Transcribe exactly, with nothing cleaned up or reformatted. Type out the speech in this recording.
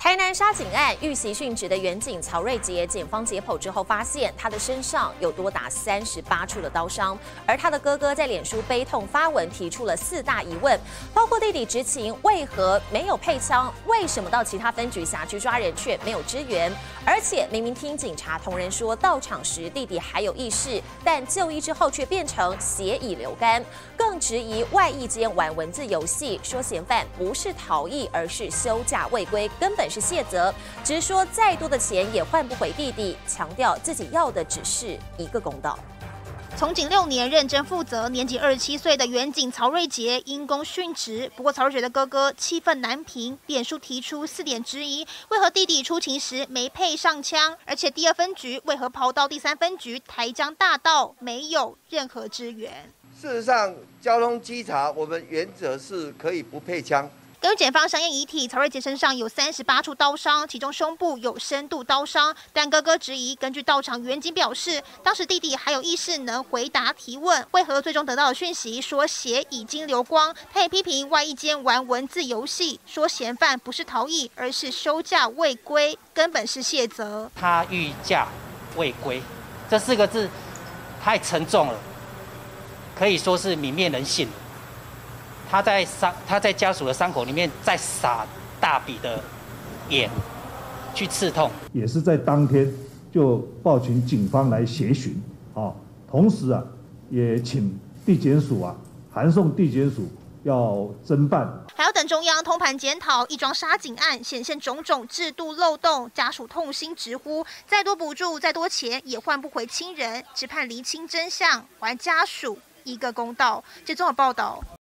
台南杀警案遇袭殉职的员警曹瑞杰，检方解剖之后发现，他的身上有多达三十八处的刀伤。而他的哥哥在脸书悲痛发文，提出了四大疑问，包括弟弟执勤为何没有配枪，为什么到其他分局辖区抓人却没有支援，而且明明听警察同仁说到场时弟弟还有意识，但就医之后却变成血已流干，更质疑外役间玩文字游戏，说嫌犯不是逃逸，而是休假未归，根本是卸责，直说再多的钱也换不回弟弟，强调自己要的只是一个公道。 从警六年，认真负责，年仅二十七岁的员警曹瑞杰因公殉职。不过，曹瑞杰的哥哥气愤难平，脸书提出四点质疑：为何弟弟出勤时没配上枪？而且第二分局为何跑到第三分局台江大道没有任何支援？ 事实上，交通稽查我们原则是可以不配枪。 根据检方详验遗体，曹瑞杰身上有三十八处刀伤，其中胸部有深度刀伤。但哥哥质疑，根据到场员警表示，当时弟弟还有意识能回答提问，为何最终得到的讯息说血已经流光？他也批评外役间玩文字游戏，说嫌犯不是逃逸，而是休假未归，根本是卸责。 他欲假未归，这四个字太沉重了，可以说是泯灭人性。他在伤他在家属的伤口里面再撒大笔的盐去刺痛， 也是在当天就报请警方来协寻啊，同时啊也请地检署啊函送地检署要侦办， 还要等中央通盘检讨一桩杀警案，显现种种制度漏洞，家属痛心直呼，再多补助再多钱也换不回亲人，只盼厘清真相，还家属一个公道。这综合报道。